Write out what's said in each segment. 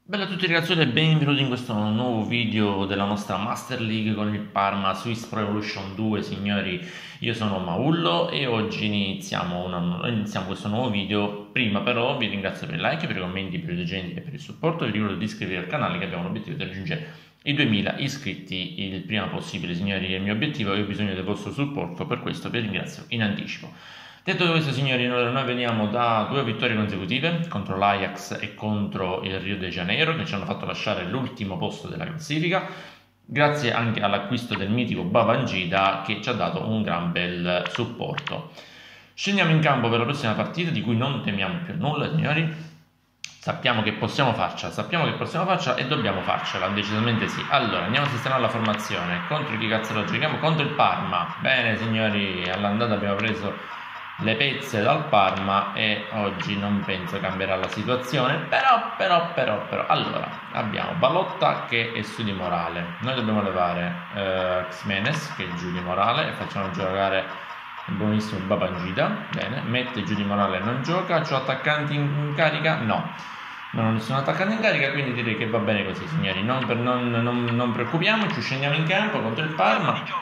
Bella a tutti ragazzi e benvenuti in questo nuovo video della nostra Master League con il Parma Swiss Pro Evolution 2. Signori, io sono Maullo e oggi iniziamo questo nuovo video. Prima però vi ringrazio per il like, per i commenti, per i leggeri e per il supporto. Vi ricordo di iscrivervi al canale che abbiamo l'obiettivo di raggiungere i 2000 iscritti il prima possibile. Signori, è il mio obiettivo e ho bisogno del vostro supporto, per questo vi ringrazio in anticipo. Detto questo, signori, noi veniamo da due vittorie consecutive contro l'Ajax e contro il Rio de Janeiro, che ci hanno fatto lasciare l'ultimo posto della classifica, grazie anche all'acquisto del mitico Babangida, che ci ha dato un gran bel supporto. Scendiamo in campo per la prossima partita, di cui non temiamo più nulla, signori. Sappiamo che possiamo farcela e dobbiamo farcela, decisamente sì. Allora, andiamo a sistemare la formazione. Contro chi cazzo lo giochiamo? Contro il Parma. Bene, signori, all'andata abbiamo preso le pezze dal Parma e oggi non penso cambierà la situazione, però allora abbiamo Balotta che è su di Morale, noi dobbiamo levare Ximenes che è giù di Morale e facciamo giocare il buonissimo Babangida. Bene, mette giù di Morale, non gioca. C'ho attaccanti in carica? No, non ho nessun attaccante in carica, quindi direi che va bene così, signori. Non preoccupiamoci, scendiamo in campo contro il Parma.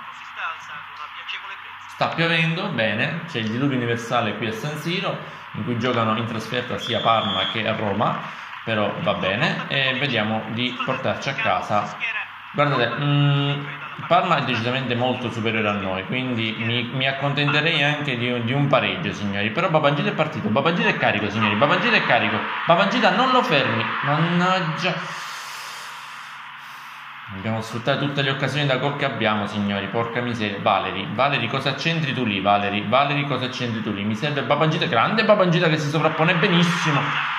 Sta piovendo, bene, c'è il diluvio universale qui a San Siro, in cui giocano in trasferta sia Parma che Roma, però va bene, e vediamo di portarci a casa. Guardate, Parma è decisamente molto superiore a noi, quindi mi accontenterei anche di un pareggio, signori. Però Babangida è partito, Babangida è carico, signori, Babangida è carico, Babangida non lo fermi, mannaggia. Dobbiamo sfruttare tutte le occasioni da gol che abbiamo, signori, porca miseria. Valeri, cosa c'entri tu lì, Valeri, cosa c'entri tu lì? Mi serve Babangida, grande Babangida che si sovrappone benissimo.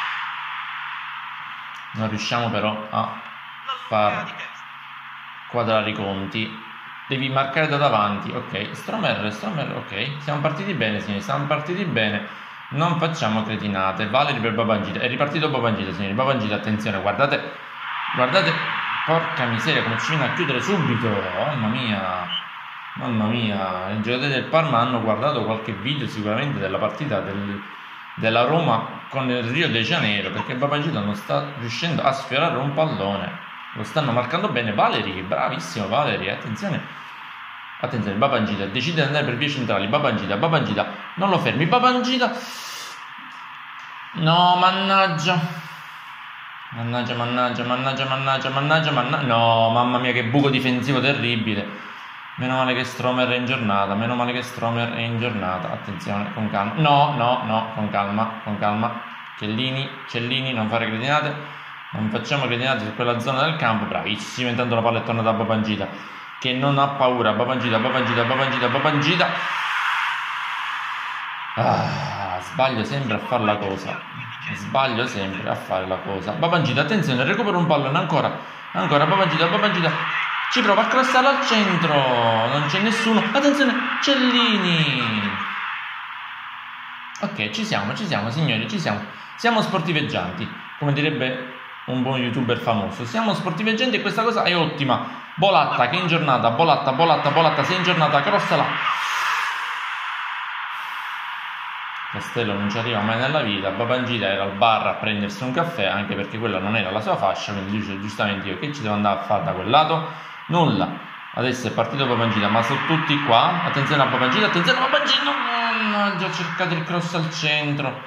Non riusciamo però a far quadrare i conti. Devi marcare da davanti, ok. Stromer, ok. Siamo partiti bene, signori, siamo partiti bene. Non facciamo cretinate. Valeri per Babangida, è ripartito Babangida, signori. Babangida, attenzione, guardate. Porca miseria, come ci viene a chiudere subito. Mamma mia. I giocatori del Parma hanno guardato qualche video sicuramente della partita della Roma con il Rio de Janeiro, perché Babangida non sta riuscendo a sfiorare un pallone. Lo stanno marcando bene. Valeri, bravissimo Valeri, attenzione, Babangida decide di andare per vie centrali. Babangida, non lo fermi, Babangida. No, mannaggia. No, mamma mia, che buco difensivo terribile. Meno male che Stromer è in giornata. Attenzione, con calma. No, con calma. Cellini, non fare cretinate. Non facciamo cretinate su quella zona del campo. Bravissimo, intanto la palla è tornata a Babangida, che non ha paura. Babangida. Sbaglio sempre a fare la cosa. Babangida, attenzione, recupera un pallone ancora. Babangida. Ci prova a crossare al centro. Non c'è nessuno. Attenzione, Cellini. Ok, ci siamo, signori, ci siamo. Siamo sportiveggianti, come direbbe un buon youtuber famoso. Siamo sportiveggianti e questa cosa è ottima. Bolatta che è in giornata. Bolatta, sei in giornata, crossala. Castello non ci arriva mai nella vita. Babangida era al bar a prendersi un caffè, anche perché quella non era la sua fascia, quindi dice giustamente io che ci devo andare a fare da quel lato? Nulla. Adesso è partito Babangida, ma sono tutti qua. Attenzione a Babangida, no, già cercato il cross al centro.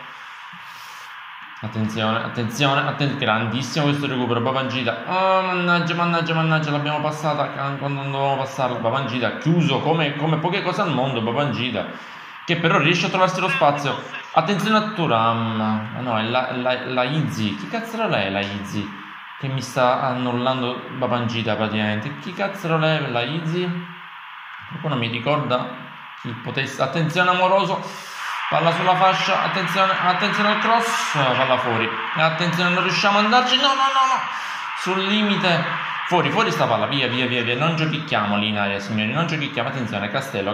Attenzione, grandissimo questo recupero. Babangida, mannaggia, l'abbiamo passata quando non dovevamo passarla. Babangida chiuso come poche cose al mondo. Babangida che però riesce a trovarsi lo spazio. Attenzione a Thuram. No, è la Izzy. Chi cazzo è la Izzy? Che mi sta annullando Babangida praticamente. Chi cazzo è la Izzy? Qualcuno mi ricorda chi potesse. Attenzione amoroso. Palla sulla fascia. Attenzione al cross. Palla fuori. Attenzione, non riusciamo ad andarci. No. Sul limite. Fuori sta palla. Via. Non giochicchiamo lì in aria, signori. Non giochicchiamo. Attenzione. Castello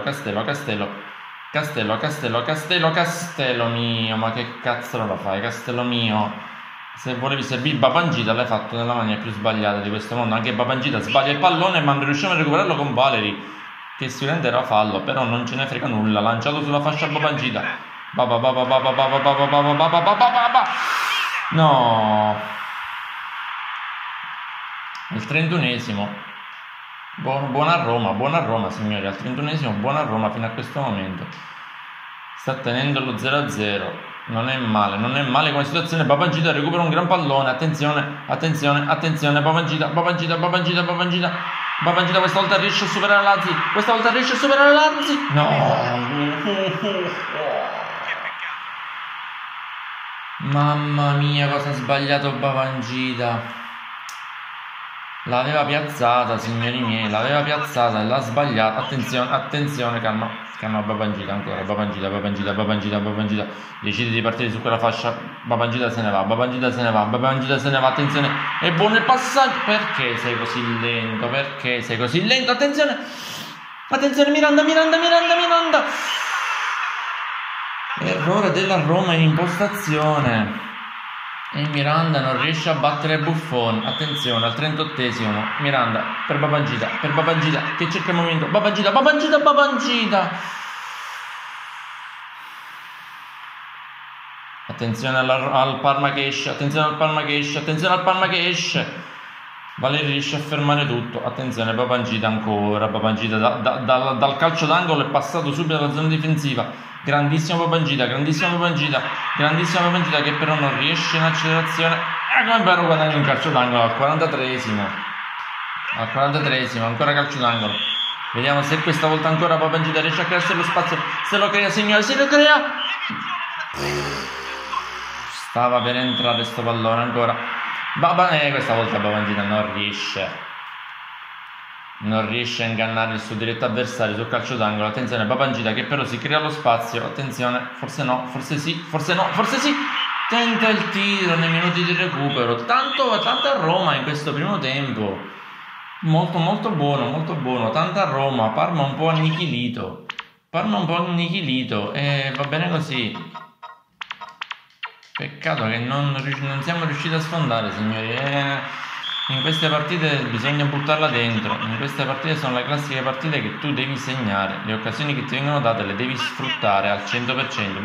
mio, ma che cazzo la fai, Castello mio? Se volevi servire Babangida l'hai fatto nella maniera più sbagliata di questo mondo. Anche Babangida sbaglia il pallone, ma non riusciamo a recuperarlo con Valeri, che sicuramente era fallo, però non ce ne frega nulla. Lanciato sulla fascia Babangida. No. Al 31esimo, buona Roma signori, al 31esimo buona Roma fino a questo momento. Sta tenendo lo 0-0. Non è male come situazione. Babangida recupera un gran pallone. Attenzione. Babangida. Babangida questa volta riesce a superare Lazzi. No. Mamma mia, cosa ha sbagliato Babangida. L'aveva piazzata, signori miei, l'aveva piazzata e l'ha sbagliata. Attenzione, calma. Babangida ancora. Babangida. Decide di partire su quella fascia. Babangida se ne va. Attenzione. È buono il passaggio. Perché sei così lento? Attenzione, Miranda. Errore della Roma in impostazione. E Miranda non riesce a battere Buffon. Attenzione, al 38esimo Miranda per Babangida che cerca il movimento. Babangida. Attenzione al Parma che esce. Valeri riesce a fermare tutto. Attenzione, Babangida ancora. Dal calcio d'angolo è passato subito alla zona difensiva. Grandissimo Babangida che però non riesce in accelerazione. Come però guadagna un calcio d'angolo al 43esimo. Ancora calcio d'angolo. Vediamo se questa volta ancora Babangida riesce a crearsi lo spazio. Se lo crea, signore, stava per entrare sto pallone ancora. Questa volta Babangida non riesce a ingannare il suo diretto avversario sul calcio d'angolo. Attenzione, Babangida che però si crea lo spazio. Attenzione, forse sì. Tenta il tiro nei minuti di recupero. Tanta Roma in questo primo tempo. Molto buono. Tanta Roma. Parma un po' annichilito. E va bene così. Peccato che non siamo riusciti a sfondare, signori. In queste partite bisogna buttarla dentro. In queste partite sono le classiche partite che tu devi segnare. Le occasioni che ti vengono date le devi sfruttare al 100%.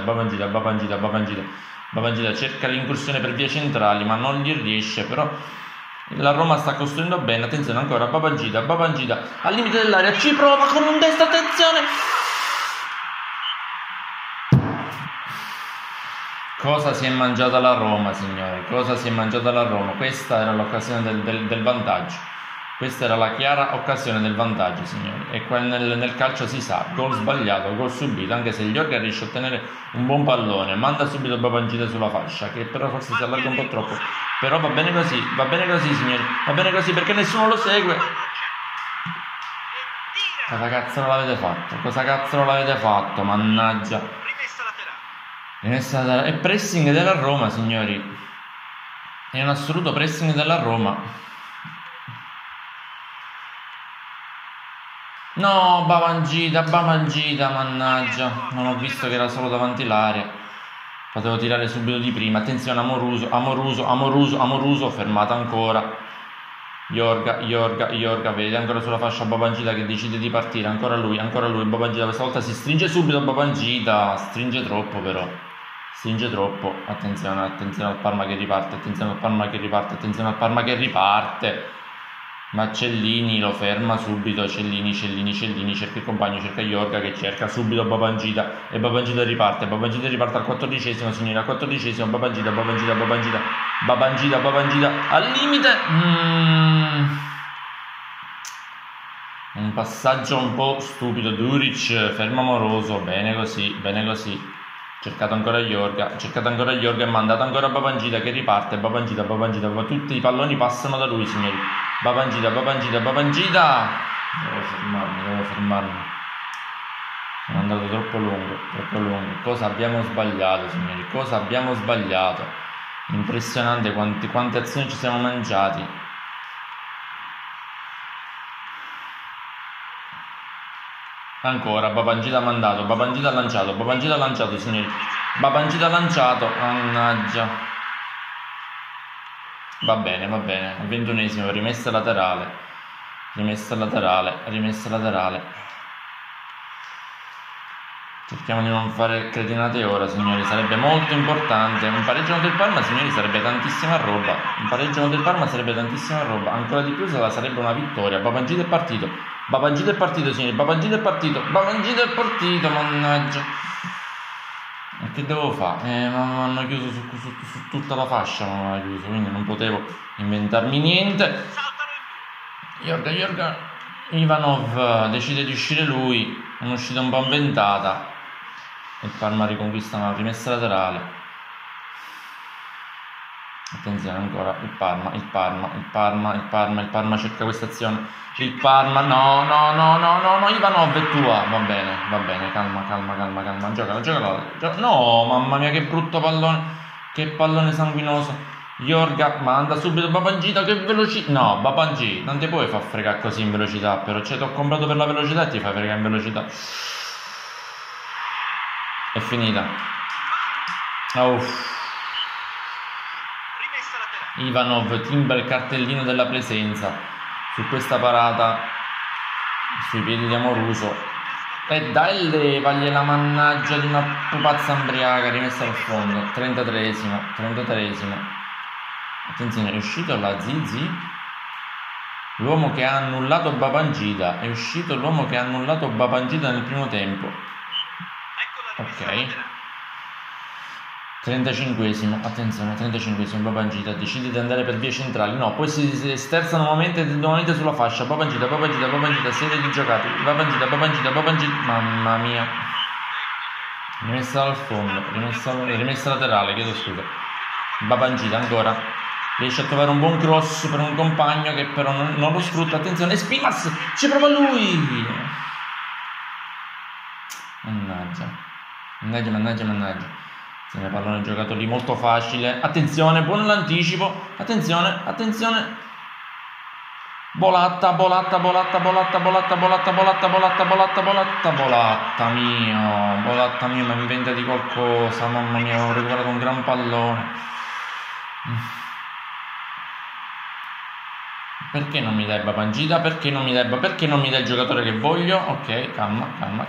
Babangida cerca l'incursione per vie centrali, ma non gli riesce. Però la Roma sta costruendo bene. Attenzione ancora, Babangida al limite dell'area, ci prova con un destro, attenzione. Cosa si è mangiata la Roma, signori? Questa era l'occasione del vantaggio. Questa era la chiara occasione del vantaggio, signori. E qua nel calcio si sa, gol sbagliato, gol subito, anche se Jorga riesce a ottenere un buon pallone, manda subito Babangida sulla fascia, che però forse si allarga un po' troppo. Però va bene così, signori. Va bene così perché nessuno lo segue. Cosa cazzo l'avete fatto? Mannaggia. È pressing della Roma, signori. È un assoluto pressing della Roma. No, Babangida, mannaggia. Non ho visto che era solo davanti l'area. Potevo tirare subito di prima. Attenzione, Amoruso, fermata ancora. Jorga, vede ancora sulla fascia Babangida che decide di partire. Ancora lui. Babangida questa volta si stringe subito. Babangida stringe troppo, però. Attenzione al Parma che riparte. Ma Cellini lo ferma subito. Cellini cerca il compagno, cerca Jorga che cerca subito Babangida. E Babangida riparte al 14esimo, signori. Al 14esimo Babangida al limite. Un passaggio un po' stupido. Duric ferma Amoroso. Bene così. Cercato ancora Jorga e mandato ancora Babangida che riparte. Babangida. Tutti i palloni passano da lui, signori. Babangida. Devo fermarmi. Sono andato troppo lungo. Cosa abbiamo sbagliato, signori? Impressionante quante azioni ci siamo mangiati. Ancora Babangida mandato, Babangida lanciato, signori. Mannaggia. Va bene. Al 21esimo rimessa laterale. Cerchiamo di non fare cretinate ora, signori, sarebbe molto importante. Un pareggio contro il Parma, signori, sarebbe tantissima roba. Un pareggio contro il Parma sarebbe tantissima roba. Ancora di più sarebbe una vittoria. Babangida è partito. Babangida è partito, signori. Babangida è partito. Babangida è partito, mannaggia. E che devo fare? Mi hanno chiuso su tutta la fascia, mi hanno chiuso, quindi non potevo inventarmi niente. Jorga Ivanov decide di uscire lui. Un'uscita un po' inventata. Il Parma riconquista una rimessa laterale. Attenzione ancora, il Parma cerca questa azione. Il Parma, no, Ivanov è tua. Va bene, calma. Gioca. No, mamma mia, che brutto pallone. Che pallone sanguinoso. Jorga manda subito Babangida, che velocità. No, Babangida, non ti puoi far fregare così in velocità, però. Cioè, ti ho comprato per la velocità e ti fai fregare in velocità. È finita. Ivanov timba il cartellino della presenza su questa parata sui piedi di Amoruso. E dai, levagli mannaggia di una pupazza ambriaca rimessa al fondo. 33esimo. Attenzione, è uscito la Zizi, l'uomo che ha annullato Babangida. È uscito l'uomo che ha annullato Babangida nel primo tempo. Ok, 35esimo, attenzione, 35esimo, Babangida decide di andare per vie centrali, no, poi si sterzano nuovamente sulla fascia. Babangida, serie di giocati, Babangida, mamma mia, rimessa al fondo, rimessa laterale, chiedo scusa. Babangida ancora, riesce a trovare un buon cross per un compagno che però non lo sfrutta. Attenzione, Spimas, ci prova lui. Mannaggia. Se ne pallone giocato lì molto facile. Attenzione, buono l'anticipo. Attenzione. Bolatta mio, ma inventa di qualcosa. Mamma mia, ho recuperato un gran pallone. Perché non mi dai Babangida? Perché non mi dai il giocatore che voglio? Ok, calma.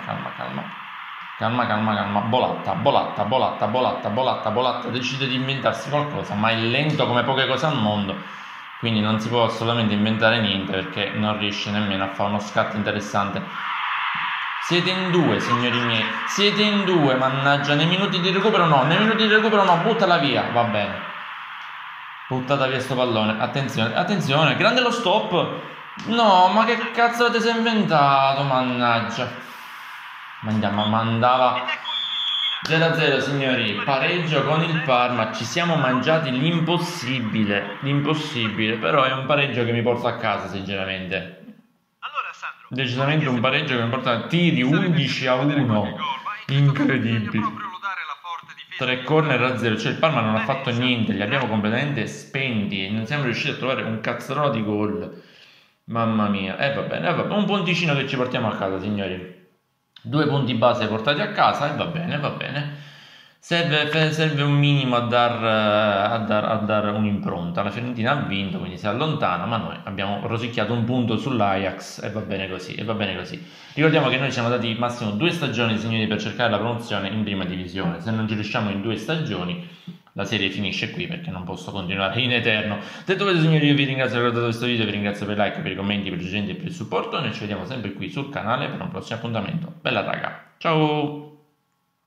Bolatta decide di inventarsi qualcosa, ma è lento come poche cose al mondo, quindi non si può assolutamente inventare niente, perché non riesce nemmeno a fare uno scatto interessante. Siete in due, signori miei, mannaggia. Nei minuti di recupero no, buttala via, va bene, buttata via sto pallone. Attenzione, grande lo stop. No, ma che cazzo ti sei inventato, mannaggia. Mandava 0-0, signori, pareggio con il Parma. Ci siamo mangiati l'impossibile, però è un pareggio che mi porta a casa, sinceramente. Decisamente un pareggio che mi porta a tiri 11-1, incredibili. 3 corner a 0, cioè il Parma non ha fatto niente, li abbiamo completamente spenti e non siamo riusciti a trovare un cazzarolo di gol. Mamma mia, va bene, un punticino che ci portiamo a casa, signori. 2 punti base portati a casa e va bene. Serve un minimo a dar un'impronta. La Fiorentina ha vinto, quindi si allontana, ma noi abbiamo rosicchiato un punto sull'Ajax e va bene così. Ricordiamo che noi siamo dati massimo 2 stagioni, signori, per cercare la promozione in prima divisione. Se non ci riusciamo in 2 stagioni, la serie finisce qui, perché non posso continuare in eterno. Detto questo, signori, io vi ringrazio per aver guardato questo video, vi ringrazio per i like, per i commenti, per i suggerimenti e per il supporto. Noi ci vediamo sempre qui sul canale per un prossimo appuntamento. Bella raga, ciao!